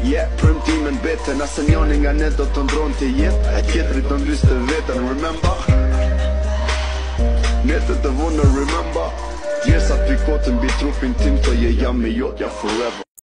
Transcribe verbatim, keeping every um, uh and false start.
Yeah, premtimin bete, nëse njoni nga ne do të ndron të jet, e tjetëri të ndys të vetën, remember? Ne të të vonë, remember? Djersa pikotën bi trupin tim, të je jam me jotja forever.